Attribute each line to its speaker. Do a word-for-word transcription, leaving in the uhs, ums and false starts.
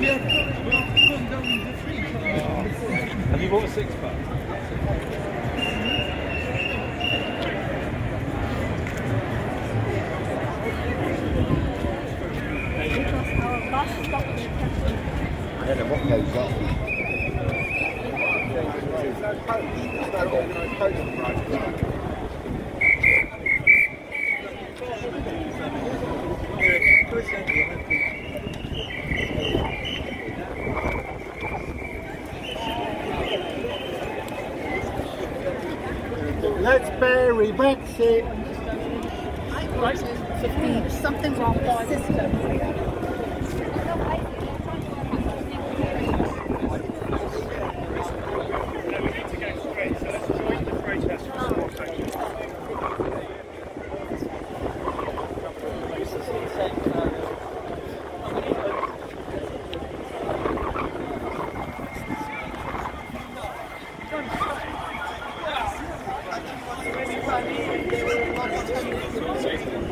Speaker 1: Have you bought a six pack?
Speaker 2: I don't know what goes on. Let's bury Brexit.
Speaker 3: Right. fifteen. Something's wrong with the system.
Speaker 4: Thank you.